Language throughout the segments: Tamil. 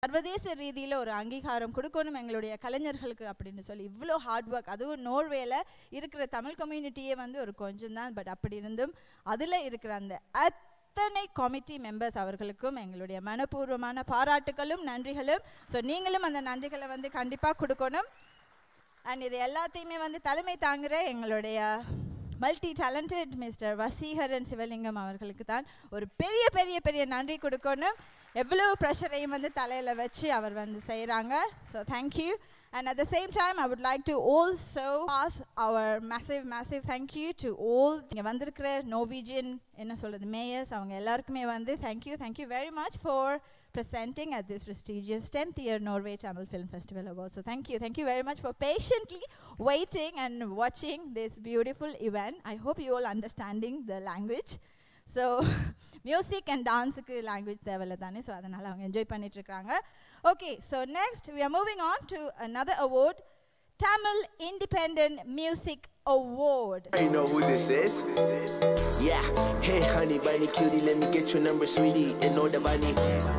சர்வதேச ரீதியில் ஒரு அங்கீகாரம் கொடுக்கணும் எங்களுடைய கலைஞர்களுக்கு அப்படின்னு சொல்லி இவ்வளோ ஹார்ட் ஒர்க். அதுவும் நோர்வேல இருக்கிற தமிழ் கம்யூனிட்டியே வந்து ஒரு கொஞ்சம் தான், பட் அப்படி இருந்தும் அதில் இருக்கிற அந்த அத்தனை கமிட்டி மெம்பர்ஸ் அவர்களுக்கும் எங்களுடைய மனப்பூர்வமான பாராட்டுகளும் நன்றிகளும். ஸோ நீங்களும் அந்த நன்றிகளை வந்து கண்டிப்பாக கொடுக்கணும். அண்ட் இது எல்லாத்தையுமே வந்து தலைமை தாங்குகிற எங்களுடைய multi talented mister Vaseekaran Sivalingam அவர்களுக்கு தான் ஒரு பெரிய பெரிய பெரிய நன்றி கொடுக்கணும். எவ்வளோ ப்ரெஷரையும் வந்து தலையில் வச்சு அவர் வந்து செய்கிறாங்க. So thank you. And at the same time, I would like to also pass our massive thank you to all இங்கே வந்திருக்கிற Norwegian என்ன சொல்கிறது mayors அவங்க எல்லாருக்குமே வந்து thank you very much for presenting at this prestigious 10th year Norway Tamil Film Festival Awards. So thank you very much for patiently waiting and watching this beautiful event. I hope you all understanding the language. So music and dance language தேவையில்லை தானே, ஸோ அதனால் அவங்க என்ஜாய் பண்ணிட்டுருக்காங்க. Okay, so next we are moving on to another award, Tamil Independent Music Award. You know who this is? Yeah. Hey honey bunny cutie, let me get your number sweetie, and know the bunny.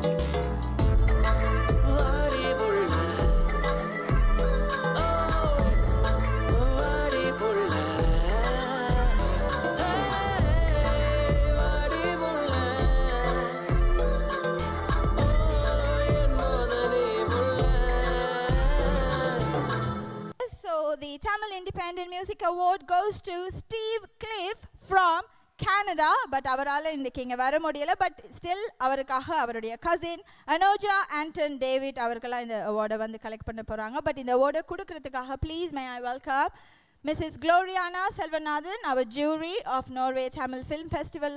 The Tamil Independent Music Award goes to Steve Cliff from Canada. But அவரால் இன்றைக்கி இங்கே வர முடியலை. பட் ஸ்டில் அவருக்காக அவருடைய கசின் அனோஜா ஆண்டன் டேவிட் அவர்களாம் இந்த அவார்டை வந்து கலெக்ட் பண்ண போகிறாங்க. பட் இந்த அவார்டை கொடுக்கறதுக்காக please may I welcome Mrs. Gloriana Selvanathan, our jury of Norway Tamil Film Festival.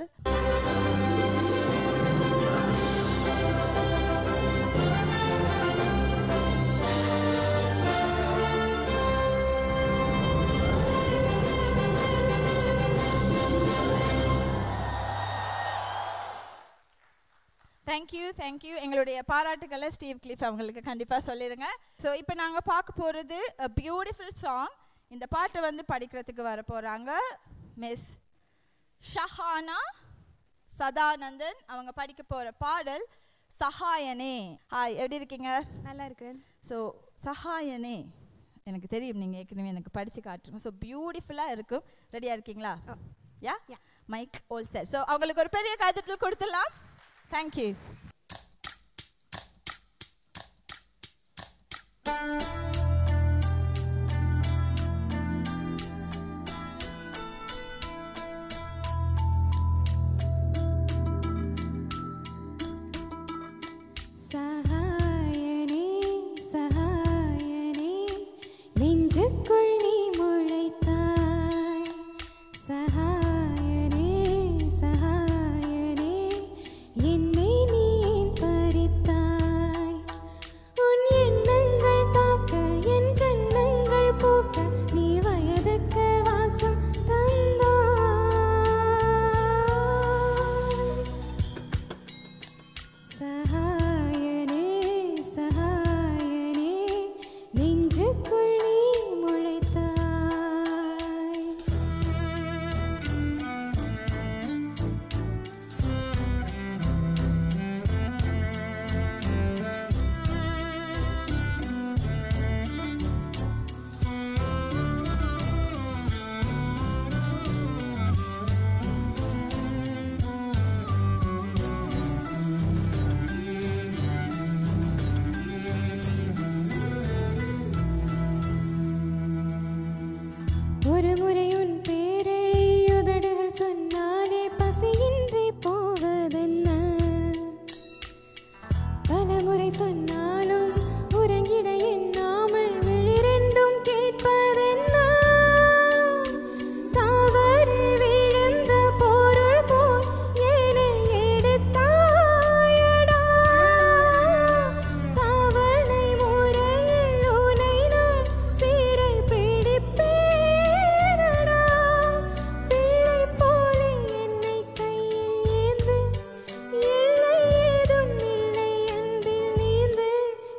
Thank you. எங்களுடைய பாராட்டுக்களை ஸ்டீவ் கிளிஃப் அவங்களுக்கு கண்டிப்பாக சொல்லிடுங்க. ஸோ இப்போ நாங்கள் பார்க்க போகிறது a beautiful song. இந்த பாட்டை வந்து படிக்கிறதுக்கு வர போகிறாங்க மிஸ் ஷஹானா சதானந்தன். அவங்க படிக்க போகிற பாடல் சஹாயனே. ஹாய், எப்படி இருக்கீங்க? நல்லா இருக்கிறேன். ஸோ சஹாயனே எனக்கு தெரியும், நீங்கள் ஏற்கனவே எனக்கு படித்து காட்டுருங்க. ஸோ பியூட்டிஃபுல்லாக இருக்கும். ரெடியாக இருக்கீங்களா? Yeah, mike all set. So அவங்களுக்கு ஒரு பெரிய கைதட்டல் கொடுத்துடலாம். Thank you. சஹாயனே சஹாயனே நெஞ்சுக்குள் நீ முளைத்தாய். சஹாயனே சஹாயனே என்னை நீ ஏன் பறித்தாய். உன் எண்ணங்கள் தாக்க என் கண்ணங்கள் பூக்க நீ வயதுக்கு வாசம் தந்தாய். சஹாயனே சஹாயனே நெஞ்சுக்குள் நீ முளைத்தாய். ஒரு முறை உன் பேரை உதடுகள் சொன்னாலே பசியின்றி போவதென்ன. பல முறை சொன்னாலும் உறங்கிட எண்ணாமல் விழிரெண்டும் கேட்பதென்ன. தவறு விழுந்த பொருள் போல் ஏனை எடுத்தாயடா. தவணை முறையில் உனை நான் சீரை பிடிப்பேனடா. பிள்ளை போலே என்னை கையில் ஏந்து, இல்லை ஏதும் இல்லை அன்பில் நீந்து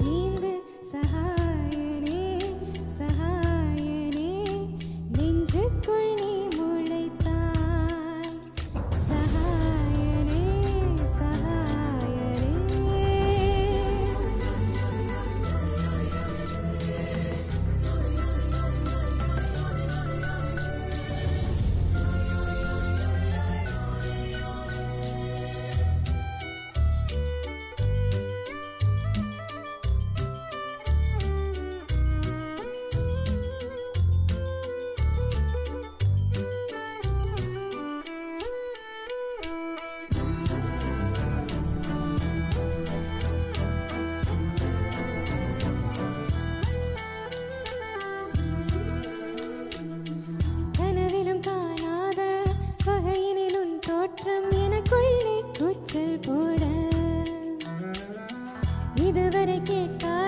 இதுவரை கேட்காத